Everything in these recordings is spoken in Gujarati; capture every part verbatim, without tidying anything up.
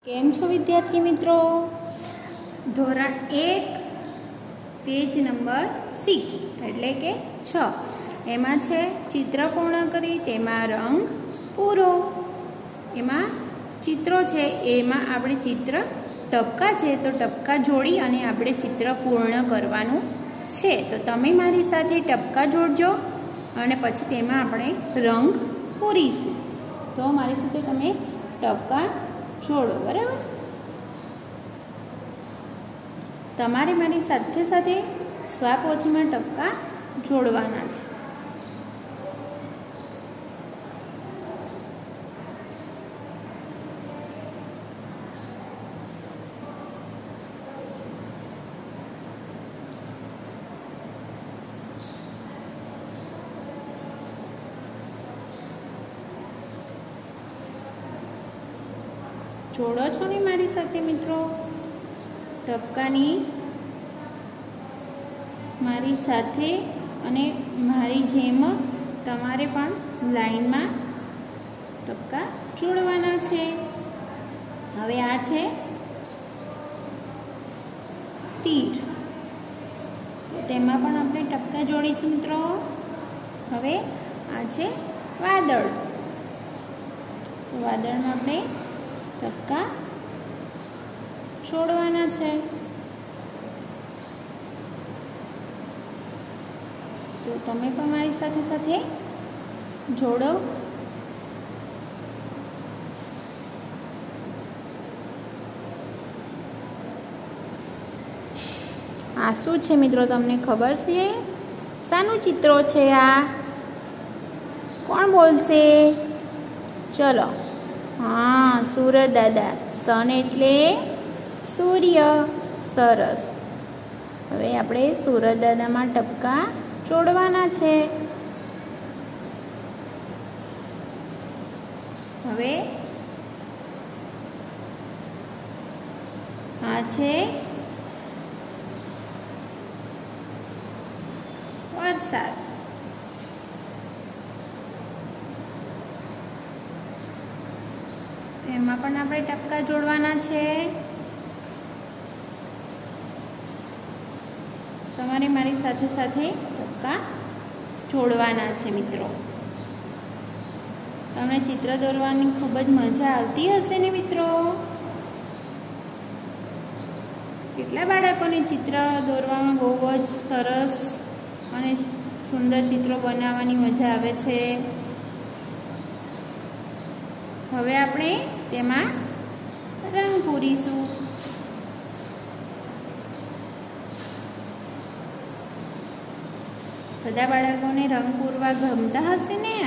केम छो विद्यार्थी मित्रों। धोरण एक पेज नंबर सिक्स एटले के छ एमां छे चित्र पूर्ण करी तेमां रंग पूरो। एमां चित्रों छे एमां आपणे चित्र टपका छे तो टपका जोड़ी अने आपणे चित्र पूर्ण करवानुं छे। तो तमे मारी साथे टपका जोड़जो अने पछी तेमां आपणे रंग पूरीशुं। तो मारी साथे तमे टपका जोड़ो। बराबर तमारे मारी साथे साथे स्वापोथी में टपका जोड़वाना छे। जोड़ो छो ने मारी साथे मित्रों। टपकानी मारी साथे अने मारी जेम तमारे पण लाइन में टपका जोड़वाना छे। हवे आ छे तीर तो तेमां पण आपणे टपका जोड़ीशुं मित्रों। हवे आ छे वादळ तो वादळ में आपणे टपका जोड़वाना छे। तो तमे पण मारी साथे साथे जोड़ो। आ शुं छे मित्रों तमने खबर छे? शानुं चित्रो छे? आ कोण बोलशे? चलो हाँ सूरज दादा। सन एटले सूर्य। सरस। हवे आपणे सूरज दादा में टपका जोड़वाना छे। हवे आ छे वरसाद। एमां पण आपणे टपका जोड़वाना छे। तमारे मारी साथे साथे टपका जोड़वाना छे मित्रों। तमने चित्र दौरवानी खूब ज मजा आवती हशे ने मित्रों। केटला बाळकोने चित्र दौरवामां बहु ज सरस अने सुंदर चित्रों बनाववानी मजा आवे छे। हवे आपणे तेमां रंग पूरीशुं। बधा बाळकोने रंग पूरवा गमता हशे ने।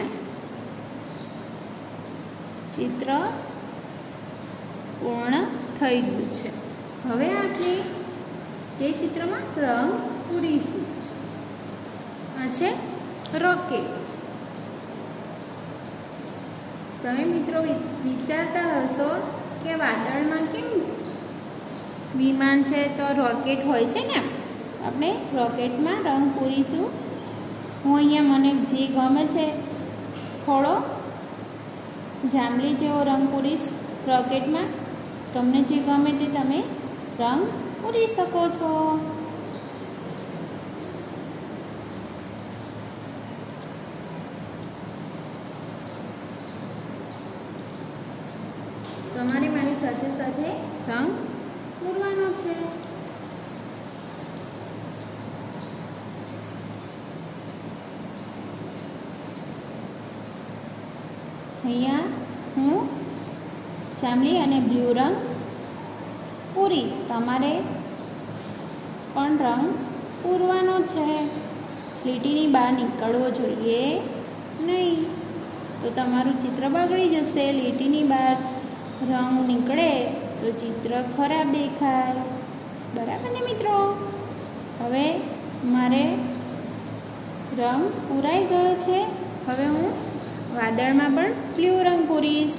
चित्र पूर्ण थई गयुं छे। हवे आपणे ते चित्रमां रंग पूरीशुं। आ छे रॉकेट। तमे मित्रों विचारता हशो के वादळ में केम विमान छे तो रॉकेट होय छे ने। आपणे रॉकेट में रंग पूरीशुं। हूँ अहींया मने जे गमे छे थोड़ो जांबली जेवो रंग पूरीश रॉकेट में। तमने जे गमे ते तमे रंग पूरी शको छो। तमारे मारी साथे साथे रंग पूरवानो छे। अहींया हूँ जांबली अने ब्लू रंग पूरीश। तमारे पण रंग पूरवानो छे। લીટીની બહાર નીકળવો જોઈએ नहीं तो तमारुं चित्र बगड़ी जशे। લીટીની બહાર रंग निकले तो चित्र खराब देखाय। बराबर ने मित्रों। हवे मारे रंग पूराई गयो छे। हवे हूँ वादळ में पण ब्लू रंग पूरीश।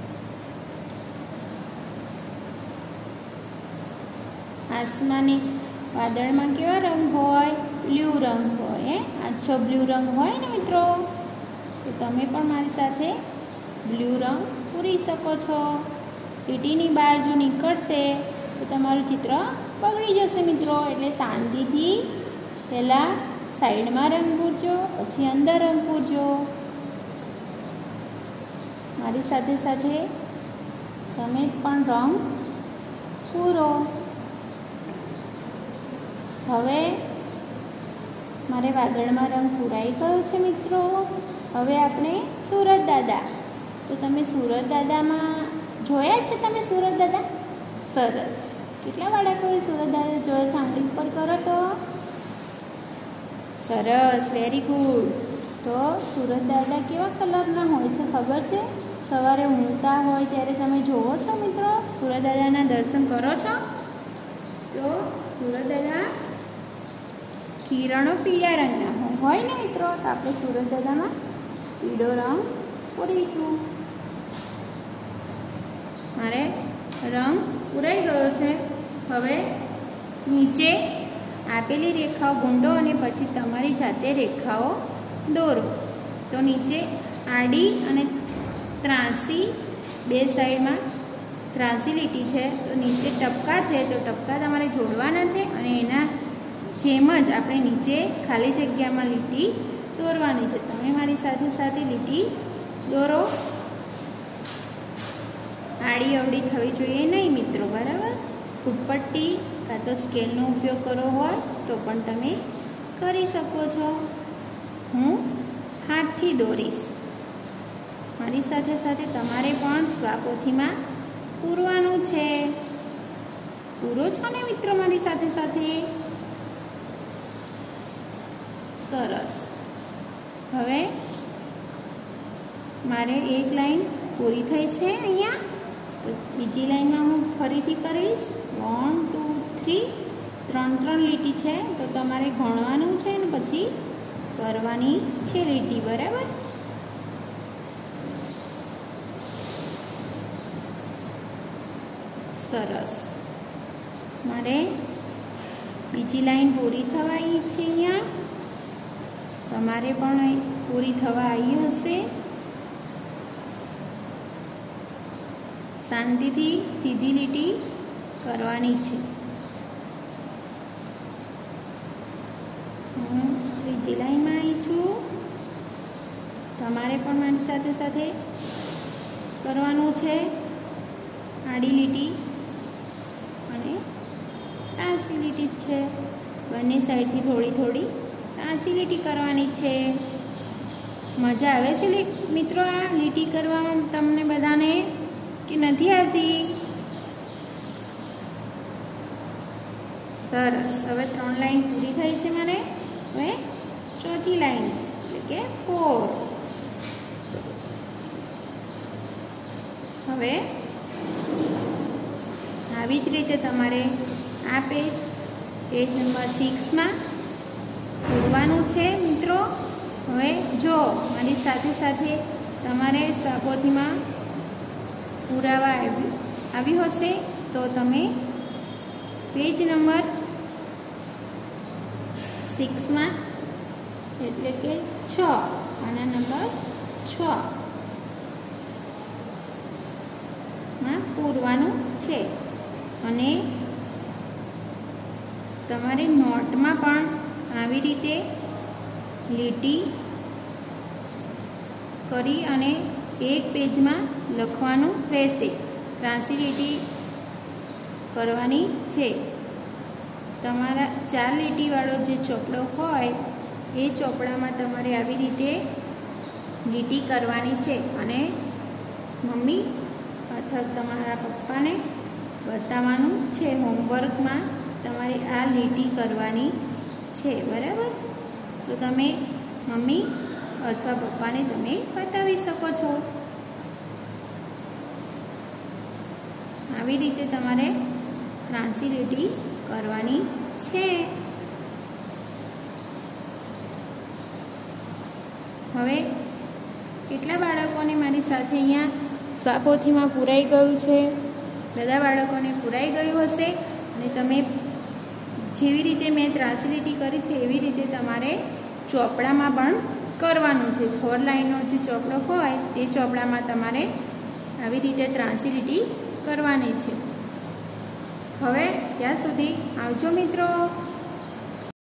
आसमानी वादळ में केवा रंग होय? ब्लू रंग होय। आछो ब्लू रंग होय ने मित्रों। तो तमे पण मारी साथे ब्लू रंग पूरी शको छो। લીટીની બહાર જો નીકળશે તો તમારું ચિત્ર બગડી જશે મિત્રો. એટલે શાંતિથી પહેલાં સાઈડમાં રંગ પૂરજો, પછી અંદર રંગ પૂરજો. મારી સાથે સાથે તમે પણ રંગ પૂરો. હવે મારે વાદળમાં રંગ પૂરાઈ ગયો છે મિત્રો. હવે આપણે સુરત દાદા. તો તમે સુરત દાદામાં જોયા છે? તમે સુરત દાદા? સરસ. કેટલા બાળકોએ સુરત દાદા જોયા છે? આંગળી ઉપર કરો તો. સરસ, વેરી ગુડ. તો સુરત દાદા કેવા કલરના હોય છે ખબર છે? સવારે ઊંઘતા હોય ત્યારે તમે જોવો છો મિત્રો? સુરત દાદાના દર્શન કરો છો? તો સુરત દાદા કિરણો પીળા રંગના હોય હોય ને મિત્રો. તો આપણે સુરત દાદામાં પીળો રંગ પૂરીશું. મારે રંગ પૂરાઈ ગયો છે. હવે નીચે આપેલી રેખાઓ ગુંડો અને પછી તમારી જાતે રેખાઓ દોરો. તો નીચે આડી અને ત્રાસી બે સાઈડમાં ત્રાસી લીટી છે. તો નીચે ટપકા છે, તો ટપકા તમારે જોડવાના છે અને એના જેમ જ આપણે નીચે ખાલી જગ્યામાં લીટી દોરવાની છે. તમે મારી સાથે સાથે લીટી દોરો. આડી અવડી થવી જોઈએ નહીં મિત્રો, બરાબર? ફૂટપટ્ટી કાં તો સ્કેલનો ઉપયોગ કરવો હોય તો પણ તમે કરી શકો છો. હું હાથથી દોરીશ. મારી સાથે સાથે તમારે પણ સ્વાપોથીમાં પૂરવાનું છે. પૂરો છો ને મિત્રો મારી સાથે સાથે? સરસ. હવે મારે એક લાઈન પૂરી થઈ છે અહીંયા. તો બીજી લાઈનમાં હું ફરીથી કરીશ. વન ટુ થ્રી ત્રણ ત્રણ લીટી છે, તો તમારે ગણવાનું છે ને પછી કરવાની છે લીટી, બરાબર? સરસ. મારે બીજી લાઈન પૂરી થવા આવી છે અહીંયા. તમારે પણ પૂરી થવા આવી હશે. શાંતિથી સીધી લીટી કરવાની છે. હું ત્રીજી લાઈનમાં આવી છું. તમારે પણ મારી સાથે સાથે કરવાનું છે. આડી લીટી અને ત્રાસી લીટી છે. બંને સાઈડથી થોડી થોડી ત્રાસી લીટી કરવાની છે. મજા આવે છે મિત્રો આ લીટી કરવામાં તમને બધાને કે નથી આવતી? સરસ. હવે ત્રણ લાઈન પૂરી થઈ છે મારે. હવે ચોથી લાઈન એટલે કે ફોર. હવે આવી જ રીતે તમારે આ પેજ પેજ નંબર સિક્સમાં પૂરવાનું છે મિત્રો. હવે જો મારી સાથે સાથે તમારે સાપોથીમાં પુરાવા આવી આવ્યું હશે તો તમે પેજ નંબર સિક્સમાં એટલે કે છ આના નંબર છ માં પૂરવાનું છે. અને તમારે નોટમાં પણ આવી રીતે લીટી કરી અને એક પેજમાં લખવાનું રહેશે. ત્રાસી લીટી કરવાની છે. તમારા ચાર લીટીવાળો જે ચોપડો હોય એ ચોપડામાં તમારે આવી રીતે લીટી કરવાની છે અને મમ્મી અથવા તમારા પપ્પાને બતાવવાનું છે. હોમવર્કમાં તમારે આ લીટી કરવાની છે, બરાબર? તો તમે મમ્મી અથવા પપ્પાને તમે બતાવી શકો છો. આવી રીતે તમારે ત્રાસી લીટી કરવાની છે. હવે કેટલા બાળકોને મારી સાથે અહીંયા સ્વાપોથીમાં પૂરાઈ ગયું છે? બધા બાળકોને પૂરાઈ ગયું હશે. અને તમે જેવી રીતે મેં ત્રાસી લીટી કરી છે એવી રીતે તમારે ચોપડામાં પણ કરવાનું છે. ફોર લાઈનનો જે ચોપડો હોય તે ચોપડામાં તમારે આવી રીતે ત્રાસી લીટી કરવાની છે. હવે ત્યાં સુધી આવજો મિત્રો.